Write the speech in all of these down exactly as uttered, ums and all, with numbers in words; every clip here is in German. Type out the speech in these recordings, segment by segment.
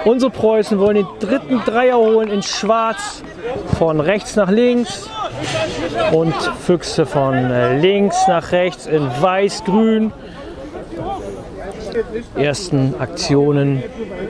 Unsere Preußen wollen den dritten Dreier holen in Schwarz von rechts nach links und Füchse von links nach rechts in Weiß-Grün. Ersten Aktionen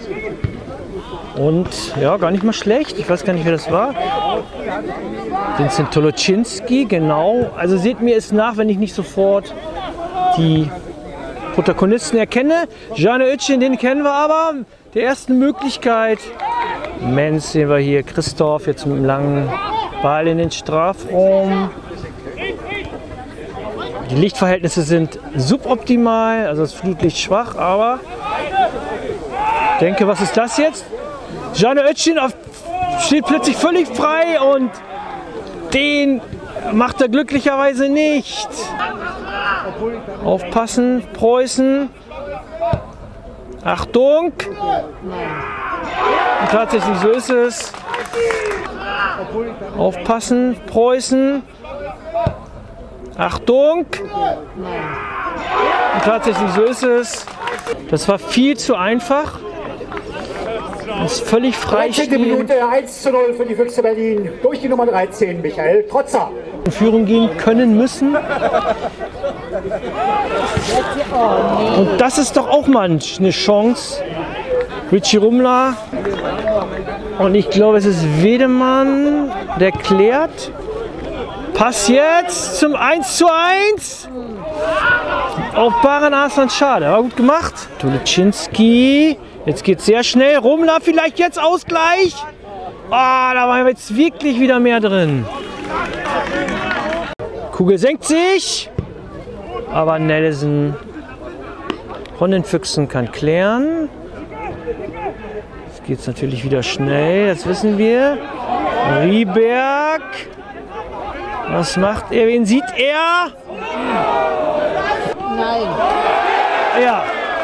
und ja, gar nicht mal schlecht. Ich weiß gar nicht, wer das war. Vincent Toloczynski, genau. Also seht mir es nach, wenn ich nicht sofort die Protagonisten erkenne. Jana Ötschin, den kennen wir aber. Der ersten Möglichkeit. Menz sehen wir hier. Christoph jetzt mit einem langen Ball in den Strafraum. Die Lichtverhältnisse sind suboptimal, also das Flutlicht schwach, aber ich denke, was ist das jetzt? Jana Ötschin steht plötzlich völlig frei und den macht er glücklicherweise nicht. Aufpassen, Preußen. Achtung! Und tatsächlich, so ist es. Aufpassen, Preußen. Achtung! Und tatsächlich, so ist es. Das war viel zu einfach. Das ist völlig freistehend. dreizehnte Minute, eins zu null für die Füchse Berlin. Durch die Nummer dreizehn, Michael Trotzer. In Führung gehen können müssen. Und das ist doch auch mal eine Chance. Richie Rumler. Und ich glaube, es ist Wedemann, der klärt. Pass jetzt zum eins zu eins. Auf Baran Arslan, schade, aber gut gemacht. Toloczynski. Jetzt geht es sehr schnell. Rumler vielleicht jetzt Ausgleich. Ah, da war jetzt wirklich wieder mehr drin. Kugel senkt sich. Aber Nelson von den Füchsen kann klären. Jetzt geht es natürlich wieder schnell, das wissen wir. Rieberg. Was macht er? Wen sieht er? Nein. Ja.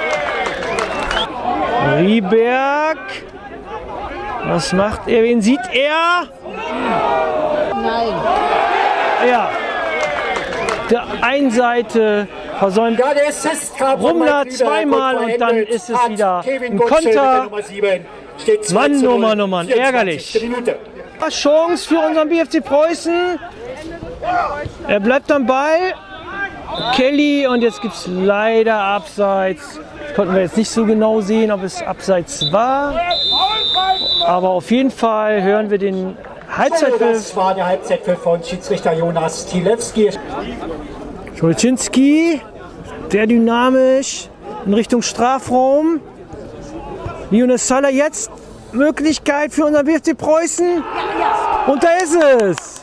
Rieberg. Was macht er? Wen sieht er? Nein. Ja. Der Einseite versäumt Ja, der Assist kam von Rumler Mike Rieberg zweimal und dann vollendet ist es hat wieder Kevin ein Gutschel mit der Konter. Nummer sieben. Steht zwei Mann, zu null, oh Mann, oh Mann, ärgerlich. vierundzwanzigste Minute. Chance für unseren B F C Preußen. Er bleibt am Ball. Kelly und jetzt gibt es leider Abseits. Konnten wir jetzt nicht so genau sehen, ob es Abseits war. Aber auf jeden Fall hören wir den Halbzeitpfiff. Das war der Halbzeitpfiff von Schiedsrichter Jonas Tilewski. Toloczynski, der dynamisch in Richtung Strafraum. Linus Saller jetzt Möglichkeit für unseren B F C Preußen. Und da ist es.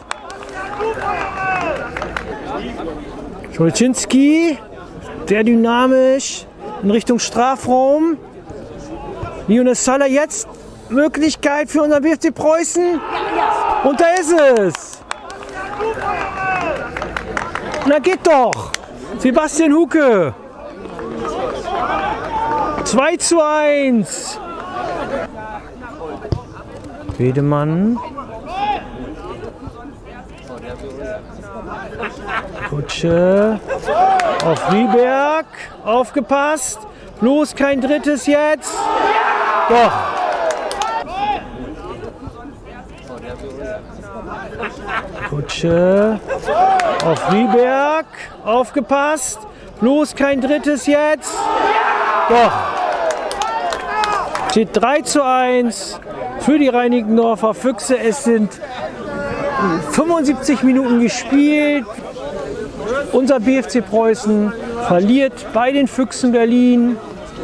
Toloczynski, der dynamisch in Richtung Strafraum. Linus Saller jetzt Möglichkeit für unseren B F C Preußen. Und da ist es. Na geht doch. Sebastian Huke. zwei zu eins. Wedemann. Kutsche. Auf Rieberg. Aufgepasst. Bloß kein drittes jetzt. Doch. Kutsche. Auf Rieberg. Aufgepasst. Bloß kein drittes jetzt. Doch. Steht drei zu eins für die Reinickendorfer Füchse. Es sind fünfundsiebzig Minuten gespielt. Unser B F C Preußen verliert bei den Füchsen Berlin.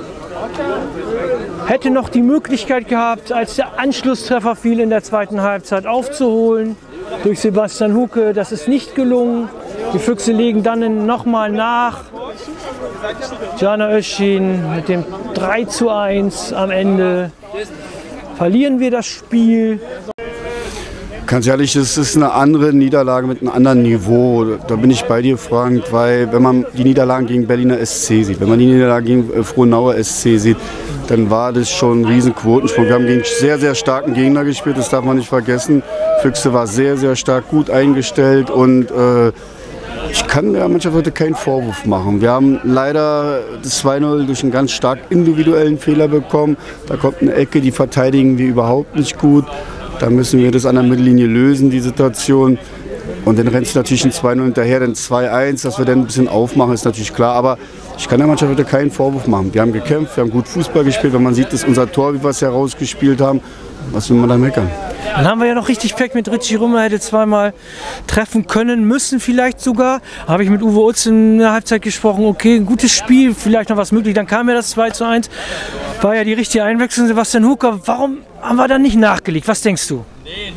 Hätte noch die Möglichkeit gehabt, als der Anschlusstreffer fiel in der zweiten Halbzeit aufzuholen. Durch Sebastian Huke. Das ist nicht gelungen. Die Füchse legen dann nochmal nach. Jana Ötschin mit dem drei zu eins am Ende. Verlieren wir das Spiel. Ganz ehrlich, es ist eine andere Niederlage mit einem anderen Niveau. Da bin ich bei dir, Frank, weil wenn man die Niederlagen gegen Berliner S C sieht, wenn man die Niederlagen gegen Frohnauer S C sieht, dann war das schon ein riesen Quotensprung. Wir haben gegen sehr, sehr starken Gegner gespielt, das darf man nicht vergessen. Füchse war sehr, sehr stark gut eingestellt und äh, Ich kann der Mannschaft heute keinen Vorwurf machen. Wir haben leider das zwei null durch einen ganz stark individuellen Fehler bekommen. Da kommt eine Ecke, die verteidigen wir überhaupt nicht gut. Da müssen wir das an der Mittellinie lösen, die Situation. Und dann rennt es natürlich ein zwei null hinterher, dann zwei eins, dass wir dann ein bisschen aufmachen, ist natürlich klar. Aber ich kann der Mannschaft heute keinen Vorwurf machen. Wir haben gekämpft, wir haben gut Fußball gespielt. Wenn man sieht, dass unser Tor, wie wir es herausgespielt haben, was will man da meckern? Dann haben wir ja noch richtig Pech mit Richie Rummler, hätte zweimal treffen können, müssen vielleicht sogar. Habe ich mit Uwe Utz in der Halbzeit gesprochen, okay, ein gutes Spiel, vielleicht noch was möglich. Dann kam ja das zwei zu eins, war ja die richtige Einwechslung, Sebastian Hucker. Warum haben wir dann nicht nachgelegt? Was denkst du?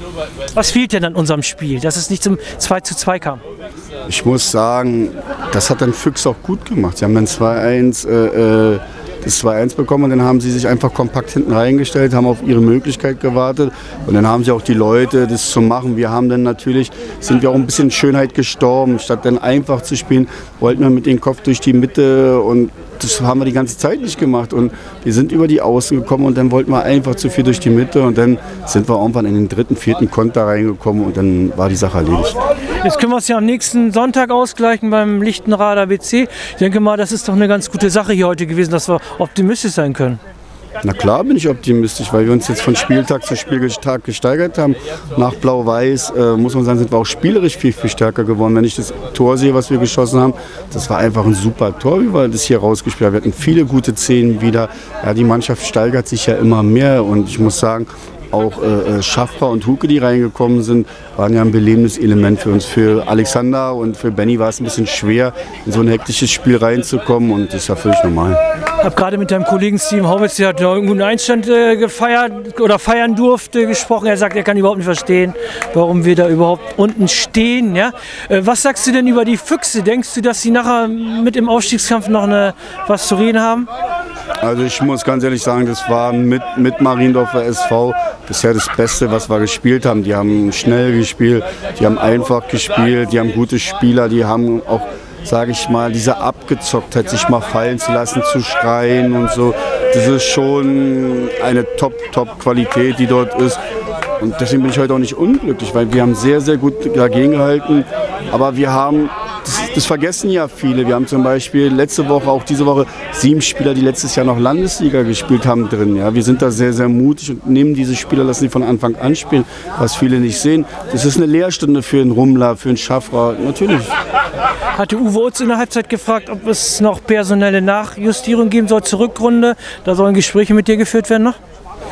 Was fehlt denn an unserem Spiel, dass es nicht zum zwei zu zwei kam? Ich muss sagen, das hat dann Füchs auch gut gemacht. Sie haben dann zwei eins äh, äh, das zwei eins bekommen und dann haben sie sich einfach kompakt hinten reingestellt, haben auf ihre Möglichkeit gewartet und dann haben sie auch die Leute, das zu machen. Wir haben dann natürlich, sind wir auch ein bisschen Schönheit gestorben. Statt dann einfach zu spielen, wollten wir mit dem Kopf durch die Mitte und das haben wir die ganze Zeit nicht gemacht und wir sind über die Außen gekommen und dann wollten wir einfach zu viel durch die Mitte und dann sind wir irgendwann in den dritten, vierten Konter reingekommen und dann war die Sache erledigt. Jetzt können wir es ja am nächsten Sonntag ausgleichen beim Lichtenrader B C. Ich denke mal, das ist doch eine ganz gute Sache hier heute gewesen, dass wir optimistisch sein können. Na klar bin ich optimistisch, weil wir uns jetzt von Spieltag zu Spieltag gesteigert haben. Nach Blau-Weiß äh, muss man sagen, sind wir auch spielerisch viel, viel stärker geworden. Wenn ich das Tor sehe, was wir geschossen haben, das war einfach ein super Tor, wie wir das hier rausgespielt haben. Wir hatten viele gute Szenen wieder. Ja, die Mannschaft steigert sich ja immer mehr und ich muss sagen, auch äh, Schaffer und Huke, die reingekommen sind, waren ja ein belebendes Element für uns. Für Alexander und für Benny war es ein bisschen schwer, in so ein hektisches Spiel reinzukommen und das ist ja völlig normal. Ich habe gerade mit deinem Kollegen Steven Haubitz, der hat einen guten Einstand äh, gefeiert oder feiern durfte, gesprochen. Er sagt, er kann überhaupt nicht verstehen, warum wir da überhaupt unten stehen. Ja? Äh, was sagst du denn über die Füchse? Denkst du, dass sie nachher mit im Aufstiegskampf noch eine, was zu reden haben? Also ich muss ganz ehrlich sagen, das war mit, mit Mariendorfer S V bisher das Beste, was wir gespielt haben. Die haben schnell gespielt, die haben einfach gespielt, die haben gute Spieler, die haben auch, sage ich mal, diese Abgezocktheit, sich mal fallen zu lassen, zu schreien und so. Das ist schon eine Top-Top-Qualität, die dort ist. Und deswegen bin ich heute auch nicht unglücklich, weil wir haben sehr, sehr gut dagegen gehalten. Aber wir haben, das, das vergessen ja viele, wir haben zum Beispiel letzte Woche, auch diese Woche, sieben Spieler, die letztes Jahr noch Landesliga gespielt haben, drin. Ja. Wir sind da sehr, sehr mutig und nehmen diese Spieler, lassen sie von Anfang an spielen, was viele nicht sehen. Das ist eine Lehrstunde für einen Rummler, für einen Schaffrer, natürlich. Hatte Uwe Utz in der Halbzeit gefragt, ob es noch personelle Nachjustierung geben soll zur Rückrunde. Da sollen Gespräche mit dir geführt werden noch?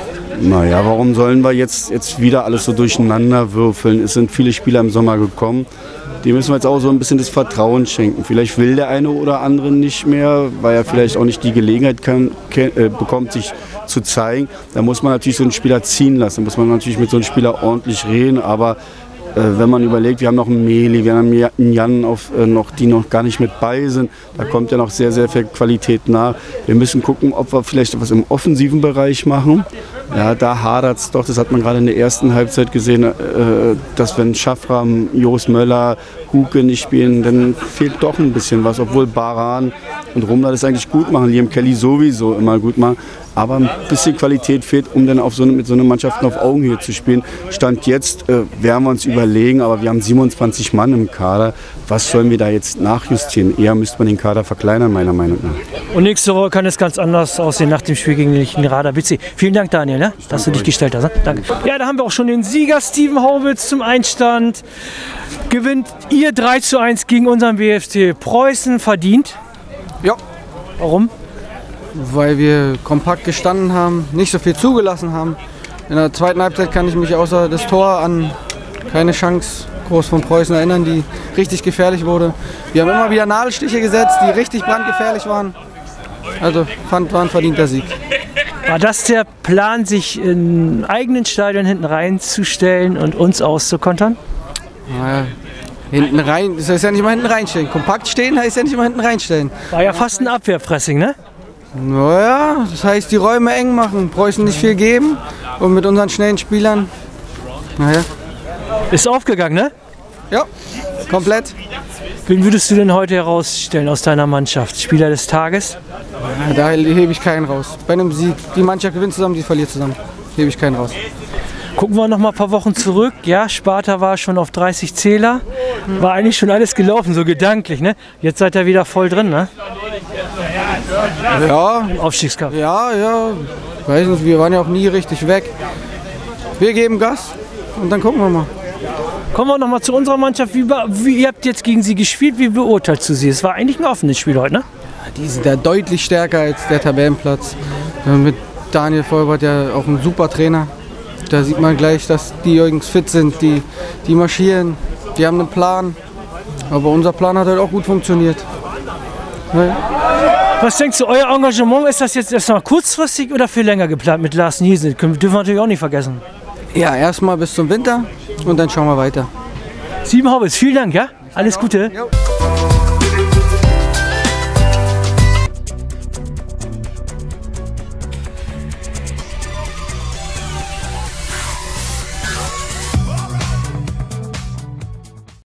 Naja, warum sollen wir jetzt, jetzt wieder alles so durcheinander würfeln? Es sind viele Spieler im Sommer gekommen. Dem müssen wir jetzt auch so ein bisschen das Vertrauen schenken. Vielleicht will der eine oder andere nicht mehr, weil er vielleicht auch nicht die Gelegenheit kann, äh, bekommt, sich zu zeigen. Da muss man natürlich so einen Spieler ziehen lassen. Da muss man natürlich mit so einem Spieler ordentlich reden. Aber äh, wenn man überlegt, wir haben noch einen Meli, wir haben einen Jan, auf, äh, noch, die noch gar nicht mit bei sind. Da kommt ja noch sehr, sehr viel Qualität nach. Wir müssen gucken, ob wir vielleicht etwas im offensiven Bereich machen. Ja, da hadert es doch, das hat man gerade in der ersten Halbzeit gesehen, äh, dass wenn Schaffram, Jos Möller, Huke nicht spielen, dann fehlt doch ein bisschen was, obwohl Baran und Rummler das eigentlich gut machen, Liam Kelly sowieso immer gut machen, aber ein bisschen Qualität fehlt, um dann auf so eine, mit so einer Mannschaft auf Augenhöhe zu spielen. Stand jetzt, äh, werden wir uns überlegen, aber wir haben siebenundzwanzig Mann im Kader, was sollen wir da jetzt nachjustieren? Eher müsste man den Kader verkleinern, meiner Meinung nach. Und nächste Woche kann es ganz anders aussehen nach dem Spiel gegen den Lichtenrader B C. Vielen Dank, Daniel, ne? dass du dich gestellt hast. Ne? Danke. Ja, da haben wir auch schon den Sieger Steven Haubitz zum Einstand. Gewinnt ihr drei zu eins gegen unseren B F C Preußen verdient. Ja. Warum? Weil wir kompakt gestanden haben, nicht so viel zugelassen haben. In der zweiten Halbzeit kann ich mich außer das Tor an keine Chance groß von Preußen erinnern, die richtig gefährlich wurde. Wir haben immer wieder Nadelstiche gesetzt, die richtig brandgefährlich waren. Also fand, war ein verdienter Sieg. War das der Plan, sich in eigenen Stadion hinten reinzustellen und uns auszukontern? Naja, hinten rein, das heißt ja nicht mal hinten reinstellen. Kompakt stehen heißt ja nicht mal hinten reinstellen. War ja fast ein Abwehrpressing, ne? Naja, das heißt die Räume eng machen, Preußen nicht viel geben und mit unseren schnellen Spielern, naja. Ist aufgegangen, ne? Ja, komplett. Wen würdest du denn heute herausstellen aus deiner Mannschaft? Spieler des Tages? Ja, da hebe ich keinen raus. Bei einem Sieg, die Mannschaft gewinnt zusammen, die verliert zusammen. Hebe ich keinen raus. Gucken wir noch mal ein paar Wochen zurück. Ja, Sparta war schon auf dreißig Zähler. War eigentlich schon alles gelaufen, so gedanklich. Ne? Jetzt seid ihr wieder voll drin, ne? Ja, Im Aufstiegskampf. ja, ja. Weiß nicht, wir waren ja auch nie richtig weg. Wir geben Gas und dann gucken wir mal. Kommen wir noch mal zu unserer Mannschaft. Wie, wie, ihr habt jetzt gegen sie gespielt. Wie beurteilst du sie? Es war eigentlich ein offenes Spiel heute, ne? Die sind ja deutlich stärker als der Tabellenplatz. Wir haben mit Daniel Vollbart ja auch einen super Trainer. Da sieht man gleich, dass die Jungs fit sind, die, die marschieren, die haben einen Plan. Aber unser Plan hat halt auch gut funktioniert. Ja. Was denkst du, euer Engagement, ist das jetzt erstmal kurzfristig oder viel länger geplant mit Lars Niesen? Dürfen wir natürlich auch nicht vergessen. Ja, erstmal bis zum Winter und dann schauen wir weiter. Sieben Hobbits, vielen Dank, ja? Alles Gute. Jo.